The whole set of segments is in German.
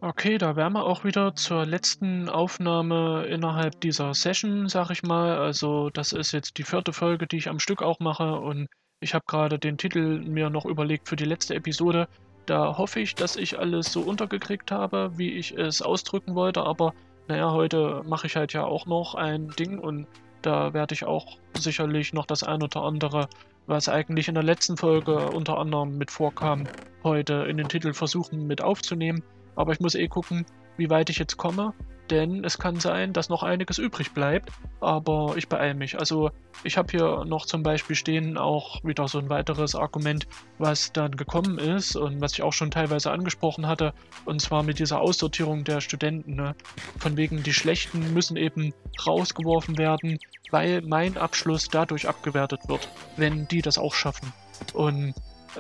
Okay, da wären wir auch wieder zur letzten Aufnahme innerhalb dieser Session, sag ich mal. Also das ist jetzt die vierte Folge, die ich am Stück auch mache und ich habe gerade den Titel mir noch überlegt für die letzte Episode. Da hoffe ich, dass ich alles so untergekriegt habe, wie ich es ausdrücken wollte, aber naja, heute mache ich halt ja auch noch ein Ding und da werde ich auch sicherlich noch das ein oder andere, was eigentlich in der letzten Folge unter anderem mit vorkam, heute in den Titel versuchen mit aufzunehmen. Aber ich muss eh gucken, wie weit ich jetzt komme, denn es kann sein, dass noch einiges übrig bleibt, aber ich beeile mich. Also ich habe hier noch zum Beispiel stehen auch wieder so ein weiteres Argument, was dann gekommen ist und was ich auch schon teilweise angesprochen hatte, und zwar mit dieser Aussortierung der Studenten. Ne? Von wegen, die Schlechten müssen eben rausgeworfen werden, weil mein Abschluss dadurch abgewertet wird, wenn die das auch schaffen. Und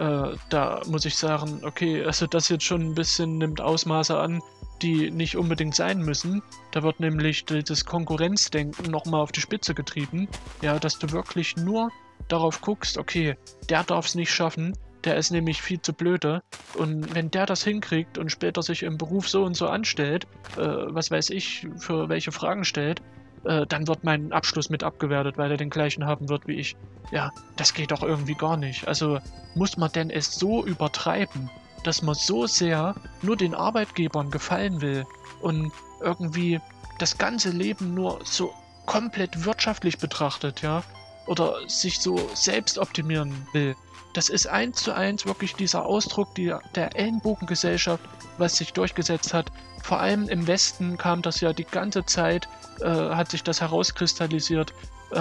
da muss ich sagen, okay, also das jetzt schon ein bisschen nimmt Ausmaße an, die nicht unbedingt sein müssen. Da wird nämlich das Konkurrenzdenken noch mal auf die Spitze getrieben. Ja, dass du wirklich nur darauf guckst, okay, der darf es nicht schaffen, der ist nämlich viel zu blöde. Und wenn der das hinkriegt und später sich im Beruf so und so anstellt, was weiß ich, für welche Fragen stellt, dann wird mein Abschluss mit abgewertet, weil er den gleichen haben wird wie ich. Ja, das geht doch irgendwie gar nicht. Also muss man denn es so übertreiben, dass man so sehr nur den Arbeitgebern gefallen will und irgendwie das ganze Leben nur so komplett wirtschaftlich betrachtet, ja? Oder sich so selbst optimieren will. Das ist eins zu eins wirklich dieser Ausdruck der Ellenbogengesellschaft, was sich durchgesetzt hat. Vor allem im Westen kam das ja die ganze Zeit, hat sich das herauskristallisiert.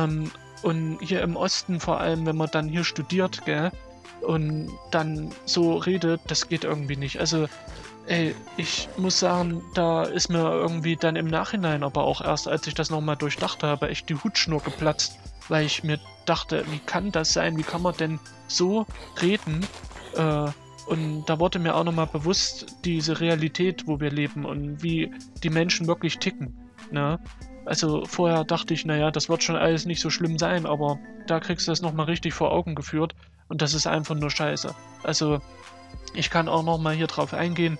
Und hier im Osten vor allem, wenn man dann hier studiert, gell, und dann so redet, das geht irgendwie nicht. Also, ey, ich muss sagen, da ist mir irgendwie dann im Nachhinein, aber auch erst, als ich das nochmal durchdacht habe, echt die Hutschnur geplatzt, weil ich mir dachte, wie kann das sein? Wie kann man denn so reden? Und da wurde mir auch nochmal bewusst, diese Realität, wo wir leben und wie die Menschen wirklich ticken. Ne? Also vorher dachte ich, naja, das wird schon alles nicht so schlimm sein, aber da kriegst du das nochmal richtig vor Augen geführt und das ist einfach nur scheiße. Also ich kann auch nochmal hier drauf eingehen,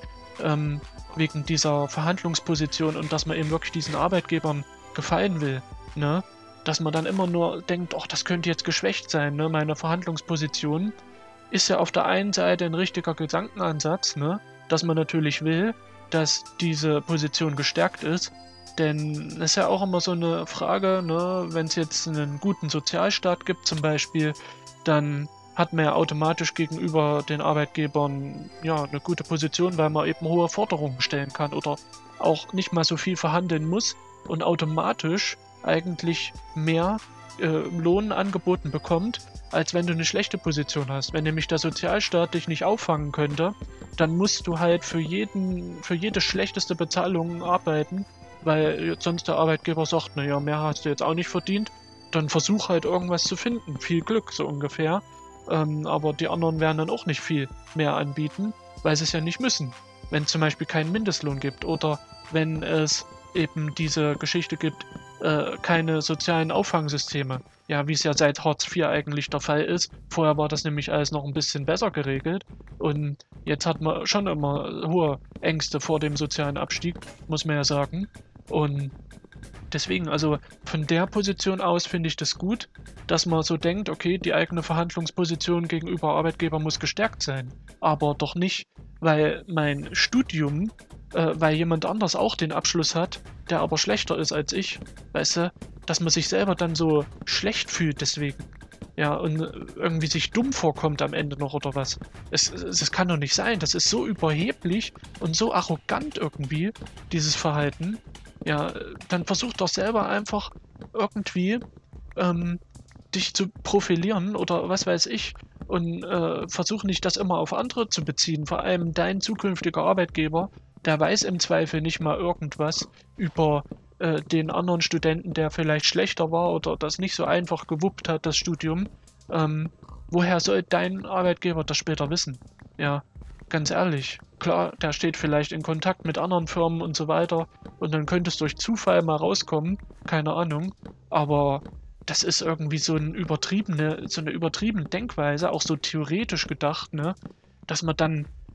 wegen dieser Verhandlungsposition und dass man eben wirklich diesen Arbeitgebern gefallen will, ne? Dass man dann immer nur denkt, ach, das könnte jetzt geschwächt sein, ne? Meine Verhandlungsposition ist ja auf der einen Seite ein richtiger Gedankenansatz, ne? Dass man natürlich will, dass diese Position gestärkt ist, denn es ist ja auch immer so eine Frage, ne? Wenn es jetzt einen guten Sozialstaat gibt zum Beispiel, dann hat man ja automatisch gegenüber den Arbeitgebern ja eine gute Position, weil man eben hohe Forderungen stellen kann oder auch nicht mal so viel verhandeln muss und automatisch eigentlich mehr Lohn angeboten bekommt, als wenn du eine schlechte Position hast. Wenn nämlich der Sozialstaat dich nicht auffangen könnte, dann musst du halt für jede schlechteste Bezahlung arbeiten, weil sonst der Arbeitgeber sagt, naja, mehr hast du jetzt auch nicht verdient, dann versuch halt irgendwas zu finden. Viel Glück, so ungefähr. Aber die anderen werden dann auch nicht viel mehr anbieten, weil sie es ja nicht müssen. Wenn es zum Beispiel keinen Mindestlohn gibt oder wenn es eben diese Geschichte gibt, keine sozialen Auffangsysteme. Ja, wie es ja seit Hartz IV eigentlich der Fall ist. Vorher war das nämlich alles noch ein bisschen besser geregelt und jetzt hat man schon immer hohe Ängste vor dem sozialen Abstieg, muss man ja sagen. Und deswegen, also von der Position aus finde ich das gut, dass man so denkt, okay, die eigene Verhandlungsposition gegenüber Arbeitgeber muss gestärkt sein. Aber doch nicht, weil mein Studium, weil jemand anders auch den Abschluss hat, der aber schlechter ist als ich, weißt du, dass man sich selber dann so schlecht fühlt deswegen. Ja, und irgendwie sich dumm vorkommt am Ende noch oder was. Es kann doch nicht sein. Das ist so überheblich und so arrogant irgendwie, dieses Verhalten. Ja, dann versuch doch selber einfach irgendwie ähm, dich zu profilieren oder was weiß ich und versuch nicht das immer auf andere zu beziehen. Vor allem dein zukünftiger Arbeitgeber, der weiß im Zweifel nicht mal irgendwas über den anderen Studenten, der vielleicht schlechter war oder das nicht so einfach gewuppt hat, das Studium. Ähm, woher soll dein Arbeitgeber das später wissen? Ja, ganz ehrlich. Klar, der steht vielleicht in Kontakt mit anderen Firmen und so weiter und dann könnte es durch Zufall mal rauskommen, keine Ahnung. Aber das ist irgendwie so eine übertriebene Denkweise, auch so theoretisch gedacht, ne? Dass man dann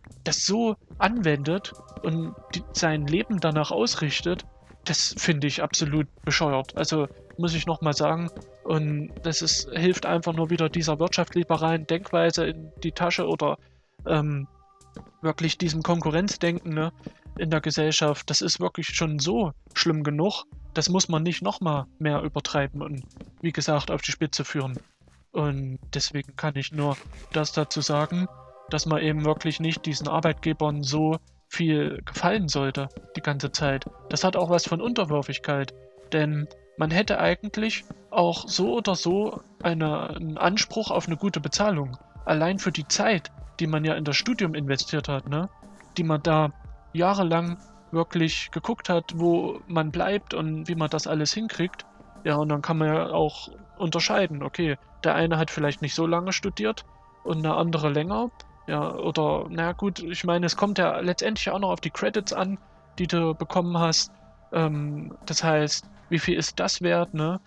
das so anwendet und sein Leben danach ausrichtet, das finde ich absolut bescheuert. Also muss ich nochmal sagen. Und hilft einfach nur wieder dieser wirtschaftsliberalen Denkweise in die Tasche oder ähm, wirklich diesem Konkurrenzdenken, ne, in der Gesellschaft. Das ist wirklich schon so schlimm genug. Das muss man nicht nochmal mehr übertreiben und wie gesagt auf die Spitze führen. Und deswegen kann ich nur das dazu sagen, dass man eben wirklich nicht diesen Arbeitgebern so viel gefallen sollte die ganze Zeit. Das hat auch was von Unterwürfigkeit, denn man hätte eigentlich auch so oder so einen Anspruch auf eine gute Bezahlung. Allein für die Zeit, die man ja in das Studium investiert hat, ne? Die man da jahrelang wirklich geguckt hat, wo man bleibt und wie man das alles hinkriegt. Ja, und dann kann man ja auch unterscheiden, okay, der eine hat vielleicht nicht so lange studiert und der andere länger. Ja, oder, na gut, ich meine, es kommt ja letztendlich auch noch auf die Credits an, die du bekommen hast. Das heißt, wie viel ist das wert, ne?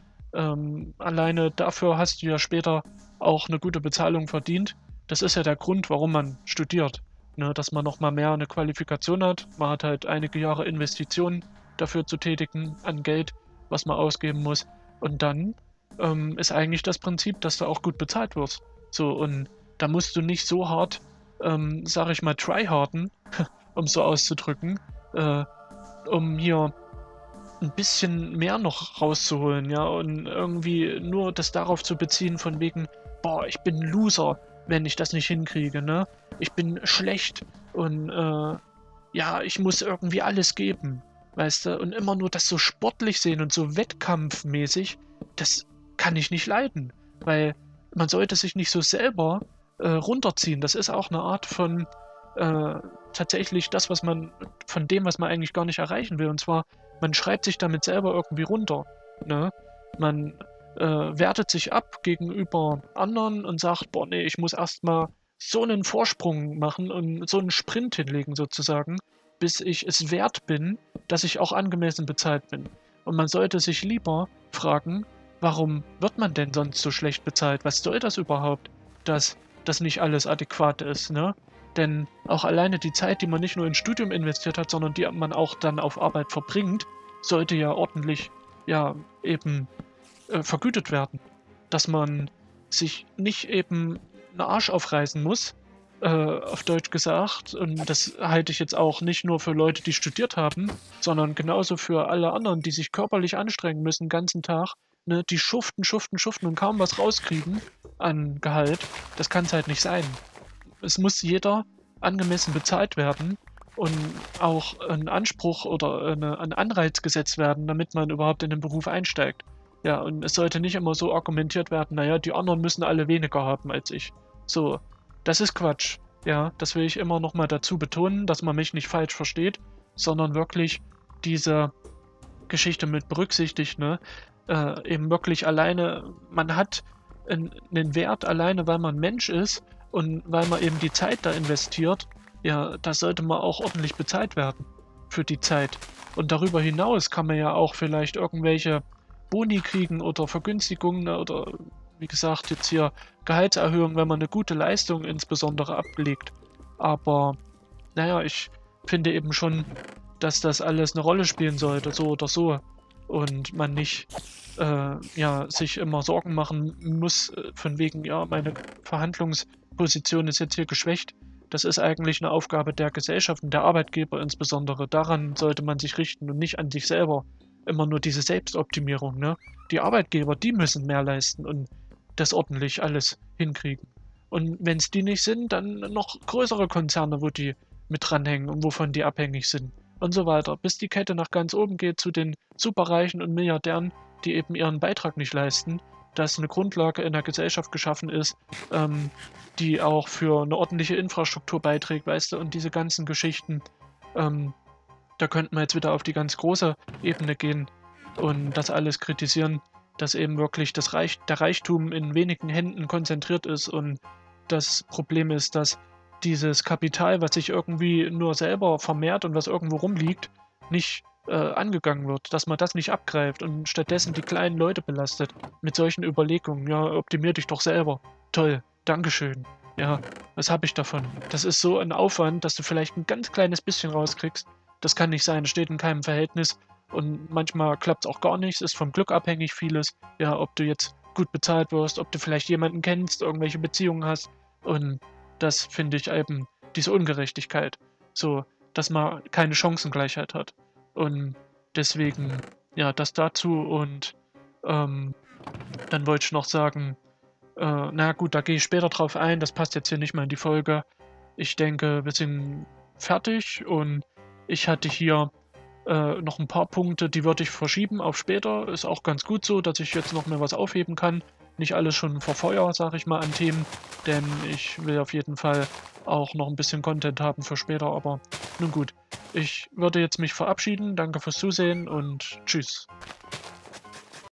Alleine dafür hast du ja später auch eine gute Bezahlung verdient. Das ist ja der Grund, warum man studiert, ne? Dass man nochmal mehr eine Qualifikation hat. Man hat halt einige Jahre Investitionen dafür zu tätigen an Geld, was man ausgeben muss. Und dann ist eigentlich das Prinzip, dass du auch gut bezahlt wirst. So, und da musst du nicht so hart, sag ich mal, tryharden, um so auszudrücken, äh, um hier ein bisschen mehr noch rauszuholen, ja, und irgendwie nur das darauf zu beziehen von wegen, boah, ich bin ein Loser, wenn ich das nicht hinkriege, ne? Ich bin schlecht und ja, ich muss irgendwie alles geben, weißt du? Und immer nur das so sportlich sehen und so wettkampfmäßig, das kann ich nicht leiden, weil man sollte sich nicht so selber runterziehen. Das ist auch eine Art von äh, tatsächlich das, von dem, was man eigentlich gar nicht erreichen will. Und zwar, man schreibt sich damit selber irgendwie runter. Ne? Man wertet sich ab gegenüber anderen und sagt, boah, nee, ich muss erstmal so einen Vorsprung machen und so einen Sprint hinlegen sozusagen, bis ich es wert bin, dass ich auch angemessen bezahlt bin. Und man sollte sich lieber fragen, warum wird man denn sonst so schlecht bezahlt? Was soll das überhaupt, dass das nicht alles adäquat ist, ne? Denn auch alleine die Zeit, die man nicht nur ins Studium investiert hat, sondern die man auch dann auf Arbeit verbringt, sollte ja ordentlich, ja, eben vergütet werden. Dass man sich nicht eben einen Arsch aufreißen muss, auf Deutsch gesagt. Und das halte ich jetzt auch nicht nur für Leute, die studiert haben, sondern genauso für alle anderen, die sich körperlich anstrengen müssen den ganzen Tag. Ne, die schuften, schuften, schuften und kaum was rauskriegen an Gehalt. Das kann es halt nicht sein. Es muss jeder angemessen bezahlt werden und auch ein Anspruch oder ein Anreiz gesetzt werden, damit man überhaupt in den Beruf einsteigt. Ja, und es sollte nicht immer so argumentiert werden, naja, die anderen müssen alle weniger haben als ich. So, das ist Quatsch. Ja, das will ich immer nochmal dazu betonen, dass man mich nicht falsch versteht, sondern wirklich diese Geschichte mit berücksichtigt, ne? Eben wirklich alleine, man hat einen Wert alleine, weil man Mensch ist und weil man eben die Zeit da investiert, ja, da sollte man auch ordentlich bezahlt werden für die Zeit. Und darüber hinaus kann man ja auch vielleicht irgendwelche Boni kriegen oder Vergünstigungen, ne, oder wie gesagt, jetzt hier Gehaltserhöhung, wenn man eine gute Leistung insbesondere ablegt. Aber naja, ich finde eben schon, dass das alles eine Rolle spielen sollte, so oder so. Und man nicht ja, sich immer Sorgen machen muss, von wegen, ja, meine Verhandlungsposition ist jetzt hier geschwächt. Das ist eigentlich eine Aufgabe der Gesellschaft und der Arbeitgeber insbesondere. Daran sollte man sich richten und nicht an sich selber. Immer nur diese Selbstoptimierung, ne? Die Arbeitgeber, die müssen mehr leisten und das ordentlich alles hinkriegen. Und wenn es die nicht sind, dann noch größere Konzerne, wo die mit dranhängen und wovon die abhängig sind und so weiter, bis die Kette nach ganz oben geht zu den Superreichen und Milliardären, die eben ihren Beitrag nicht leisten, dass eine Grundlage in der Gesellschaft geschaffen ist, die auch für eine ordentliche Infrastruktur beiträgt, weißt du, und diese ganzen Geschichten, ähm, da könnten wir jetzt wieder auf die ganz große Ebene gehen und das alles kritisieren, dass eben wirklich der Reichtum in wenigen Händen konzentriert ist und das Problem ist, dass dieses Kapital, was sich irgendwie nur selber vermehrt und was irgendwo rumliegt, nicht angegangen wird, dass man das nicht abgreift und stattdessen die kleinen Leute belastet mit solchen Überlegungen. Ja, optimier dich doch selber. Toll, Dankeschön. ja, was habe ich davon? Das ist so ein Aufwand, dass du vielleicht ein ganz kleines bisschen rauskriegst. Das kann nicht sein, das steht in keinem Verhältnis und manchmal klappt's auch gar nicht, ist vom Glück abhängig vieles. Ja, ob du jetzt gut bezahlt wirst, ob du vielleicht jemanden kennst, irgendwelche Beziehungen hast und das finde ich eben diese Ungerechtigkeit, so, dass man keine Chancengleichheit hat und deswegen, ja, das dazu und, ähm, dann wollte ich noch sagen, na gut, da gehe ich später drauf ein. Das passt jetzt hier nicht mal in die Folge. Ich denke, wir sind fertig und ich hatte hier noch ein paar Punkte, die würde ich verschieben auf später. Ist auch ganz gut so, dass ich jetzt noch mehr was aufheben kann. Nicht alles schon vor Feuer, sage ich mal, an Themen, denn ich will auf jeden Fall auch noch ein bisschen Content haben für später. Aber nun gut, ich würde jetzt mich verabschieden. Danke fürs Zusehen und tschüss.